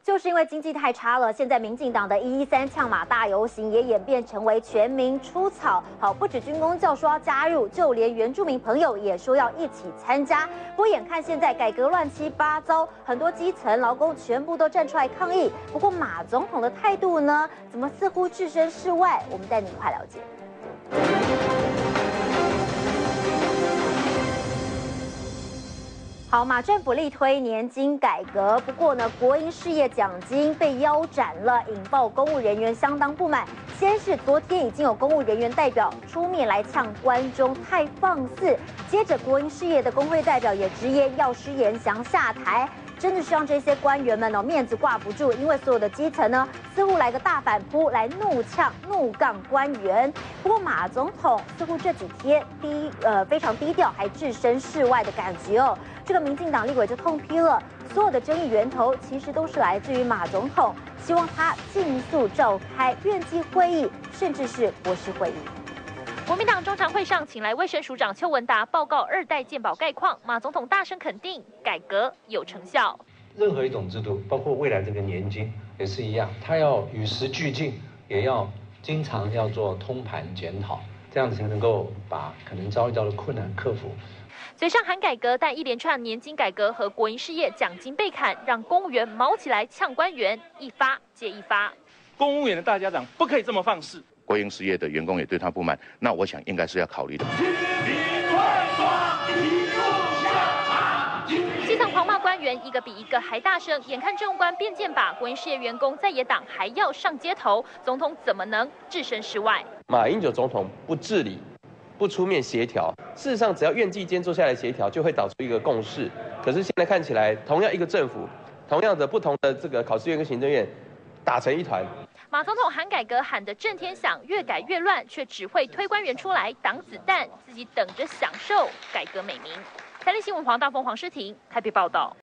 就是因为经济太差了，现在民进党的113呛马大游行也演变成为全民出草。好，不止军公教说要加入，就连原住民朋友也说要一起参加。不过眼看现在改革乱七八糟，很多基层劳工全部都站出来抗议。不过马总统的态度呢，怎么似乎置身事外？我们带您快了解。好，马政府力推年金改革，不过呢，国营事业奖金被腰斩了，引爆公务人员相当不满。先是昨天已经有公务人员代表出面来呛关中太放肆，接着国营事业的工会代表也直言要施严祥下台。真的是让这些官员们面子挂不住，因为所有的基层呢似乎来个大反扑，来怒呛怒杠官员。不过马总统似乎这几天非常低调，还置身事外的感觉哦。这个民进党立委就痛批了，所有的争议源头其实都是来自于马总统，希望他尽速召开院际会议，甚至是国事会议。 国民党中常会上请来卫生署长邱文达报告2代健保概况，马总统大声肯定改革有成效。 任何一种制度，包括未来这个年金也是一样，它要与时俱进，也要经常要做通盘检讨，这样子才能够把可能遭遇到的困难克服。 嘴上喊改革，但一连串年金改革和国营事业奖金被砍，让公务员毛起来呛官员，一发接一发。 公务员的大家长不可以这么放肆。 国营事业的员工也对他不满，那我想应该是要考虑的。 基层狂骂官员一个比一个还大声，眼看政务官变剑靶，国营事业员工在野党还要上街头，总统怎么能置身事外？ 马英九总统不治理，不出面协调，事实上只要院际间坐下来协调，就会导出一个共识。可是现在看起来，同样一个政府，同样的不同的这个考试院跟行政院打成一团。 马总统喊改革喊得震天响，越改越乱，却只会推官员出来挡子弹，自己等着享受改革美名。财经新闻黄大凤、黄诗婷台北报道。